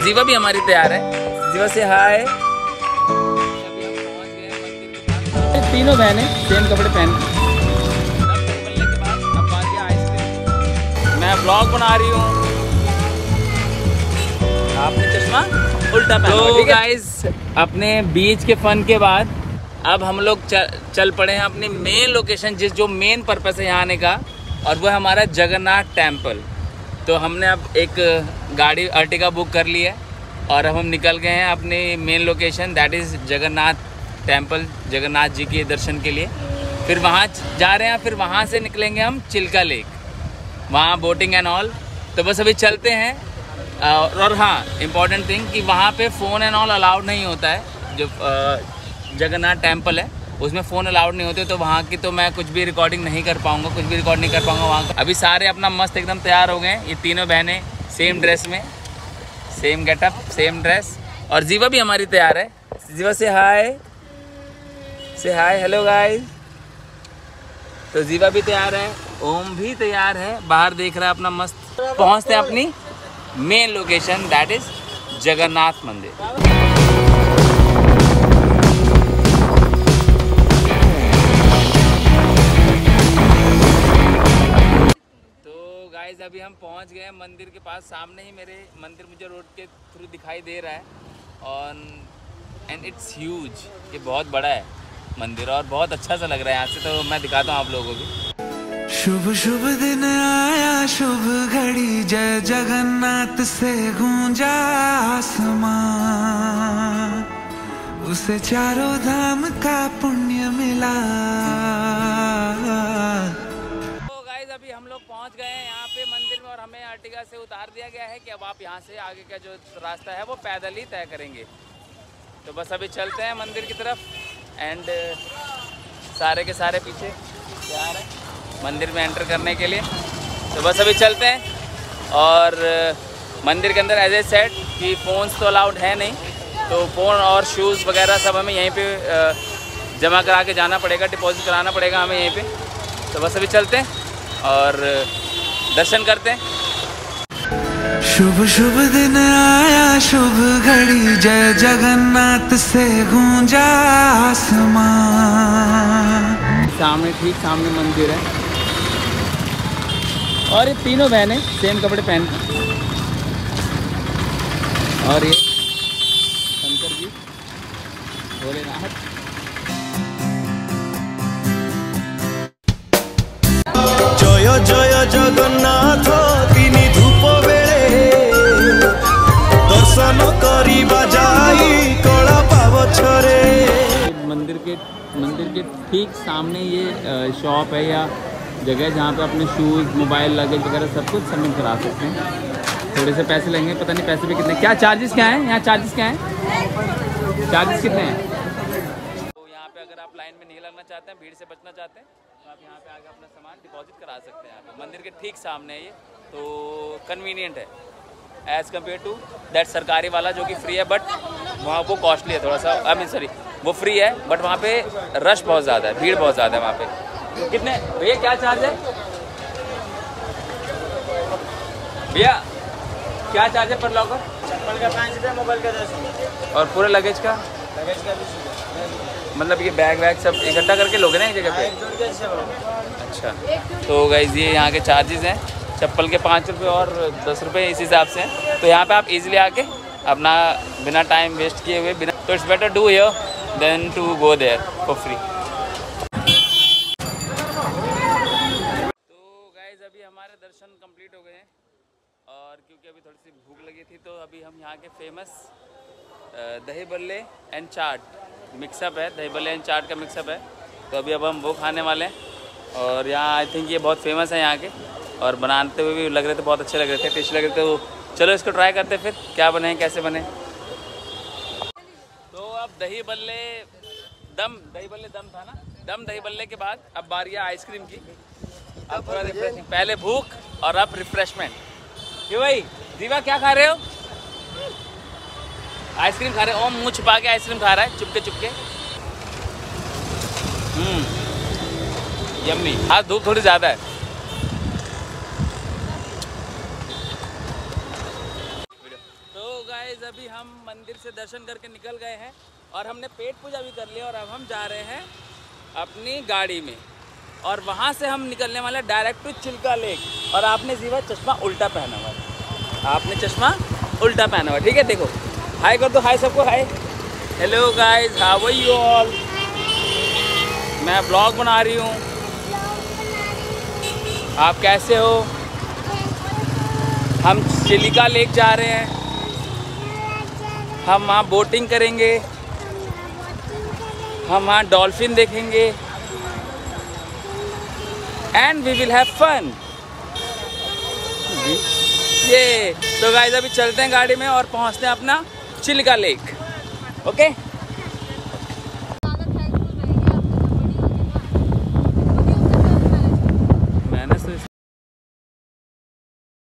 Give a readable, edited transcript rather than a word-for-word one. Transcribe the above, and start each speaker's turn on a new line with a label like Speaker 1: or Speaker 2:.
Speaker 1: जीवा भी हमारी तैयार है। जीवा से हाय। तीनों बहनें सेम कपड़े पहन के बाद अब बाकी आइसक्रीम। मैं ब्लॉग बना रही हूँ, आपने चश्मा उल्टा पहना। तो गाइस अपने बीच के फन के बाद अब हम लोग चल पड़े हैं अपनी मेन लोकेशन, जो मेन पर्पस है यहाँ आने का, और वो है हमारा जगन्नाथ टेम्पल। तो हमने अब एक गाड़ी अर्टिगा बुक कर ली है और अब हम निकल गए हैं अपनी main location, that is Jagannath temple, Jagannath ji के दर्शन के लिए। फिर वहाँ जा रहे हैं, फिर वहाँ से निकलेंगे हम चिल्का लेक, वहाँ बोटिंग एंड ऑल। तो बस अभी चलते हैं। और हाँ, इम्पॉर्टेंट थिंग कि वहाँ पे फ़ोन एंड ऑल अलाउड नहीं होता है। जो जगन्नाथ टेम्पल है उसमें फ़ोन अलाउड नहीं होते, तो वहाँ की तो मैं कुछ भी रिकॉर्डिंग नहीं कर पाऊँगा, कुछ भी रिकॉर्ड नहीं कर पाऊँगा वहाँ का। अभी सारे अपना मस्त एकदम तैयार हो गए, ये तीनों बहनें सेम ड्रेस में, सेम गेटअप, सेम ड्रेस। और जीवा भी हमारी तैयार है। जीवा से हाय, हेलो गाइस। तो जीवा भी तैयार है, ओम भी तैयार है, बाहर देख रहा है अपना मस्त। पहुँचते हैं अपनी main location, that is Jagannath मंदिर। गाइस अभी हम पहुंच गए हैं मंदिर के पास। सामने ही मेरे मंदिर मुझे रोड के थ्रू दिखाई दे रहा है, और एंड इट्स ह्यूज, ये बहुत बड़ा है मंदिर और बहुत अच्छा सा लग रहा है यहाँ से। तो मैं दिखाता हूँ आप लोगों को भी।
Speaker 2: शुभ शुभ दिन आया, शुभ घड़ी, जय जगन्नाथ से गूंजा आसमां, उसे चारों धाम का पुण्य मिला।
Speaker 1: अभी हम लोग पहुंच गए हैं यहाँ पे मंदिर में, और हमें अर्टिगा से उतार दिया गया है कि अब आप यहाँ से आगे का जो रास्ता है वो पैदल ही तय करेंगे। तो बस अभी चलते हैं मंदिर की तरफ, एंड सारे के सारे पीछे तैयार हैं मंदिर में एंटर करने के लिए। तो बस अभी चलते हैं। और मंदिर के अंदर एज ए सेट कि फ़ोन्स तो अलाउड है नहीं, तो फ़ोन और शूज़ वगैरह सब हमें यहीं पे जमा करा के जाना पड़ेगा, डिपॉजिट कराना पड़ेगा हमें यहीं पे। तो बस अभी चलते हैं और दर्शन करते हैं।
Speaker 2: शुभ शुभ दिन आया, शुभ घड़ी, जय जगन्नाथ से गूंजा आसमां।
Speaker 1: सामने, ठीक सामने मंदिर है, और ये तीनों बहनें सेम कपड़े पहन के, और ये शंकर जी, भोलेनाथ।
Speaker 3: जय जय जगन्नाथ तिनी धूप बेले दर्शन करिबा जाई कला पावछरे।
Speaker 1: मंदिर के ठीक सामने ये शॉप है या जगह जहाँ पे अपने शूज़, मोबाइल, लगेज वगैरह सब कुछ सबमिट करा सकते हैं। थोड़े से पैसे लेंगे, पता नहीं पैसे भी कितने, क्या चार्जेस क्या हैं यहाँ, चार्जेस क्या हैं, चार्जेस कितने हैं? तो यहाँ पे अगर आप लाइन में नहीं लगना चाहते हैं, भीड़ से बचना चाहते हैं, तो आप यहाँ पे आके अपना सामान डिपॉजिट करा सकते हैं। यहाँ पे मंदिर के ठीक सामने है ये, तो कन्वीनियंट है एज़ कम्पेयर टू दैट सरकारी वाला जो कि फ्री है, बट वहाँ वो कॉस्टली है थोड़ा सा। आई मीन सॉरी, वो फ्री है बट वहाँ पे रश बहुत ज़्यादा है, भीड़ बहुत ज़्यादा है वहाँ पे। कितने भैया, क्या चार्ज है भैया, क्या चार्ज है पर लॉकर?
Speaker 4: चप्पल का 5 रुपये, मोबाइल का 10 रुपये, और
Speaker 1: पूरे लगेज का?
Speaker 4: लगेज का 20 रुपये।
Speaker 1: मतलब ये बैग वैग सब इकट्ठा करके लोगे ना एक जगह पे? अच्छा, तो गाइस ये यहाँ के चार्जेस हैं, चप्पल के 5 रुपये और 10 रुपये इस हिसाब से हैं। तो यहाँ पे आप इजीली आके अपना बिना टाइम वेस्ट किए हुए, बिना, तो it's better do here than to go there for free. तो गाइस अभी हमारे दर्शन कंप्लीट हो गए हैं, और क्योंकि अभी थोड़ी सी भूख लगी थी तो अभी हम यहाँ के फेमस दही बल्ले एंड चाट मिक्सअप है, दही बल्ले एंड चाट का मिक्सअप है, तो अभी अब हम वो खाने वाले हैं। और यहाँ आई थिंक ये बहुत फेमस है यहाँ के, और बनाते हुए भी लग रहे थे बहुत अच्छे लग रहे थे, टेस्टी लग रहे थे। तो चलो इसको ट्राई करते फिर क्या बने, कैसे बने। तो अब दही बल्ले दम था ना, दम दही बल्ले के बाद अब बारी है आइसक्रीम की। अब थोड़ा रिफ्रेशिंग, पहले भूख और अब रिफ्रेशमेंट। क्यों भाई, जीवा क्या खा रहे हो? आइसक्रीम खा रहे हो? ओम मुँह छुपा के आइसक्रीम खा रहा है, चुपके चुपके। यम्मी। हाँ, धूप थोड़ी ज़्यादा है। तो गाइस गाइस अभी हम मंदिर से दर्शन करके निकल गए हैं और हमने पेट पूजा भी कर लिया और अब हम जा रहे हैं अपनी गाड़ी में और वहाँ से हम निकलने वाले डायरेक्ट टू चिल्का लेक। और आपने जीवा चश्मा उल्टा पहना हुआ है, आपने चश्मा उल्टा पहना हुआ है, ठीक है। देखो हाय कर दो, हाय सबको hi. Hello guys, how are you all. मैं ब्लॉग बना रही हूँ, आप कैसे हो। हम चिल्का लेक जा रहे हैं, हम वहाँ बोटिंग करेंगे, हम वहाँ डॉल्फिन देखेंगे and we will have fun. ये तो गाइस अभी चलते हैं गाड़ी में और पहुँचते हैं अपना चिल्का लेक। ओके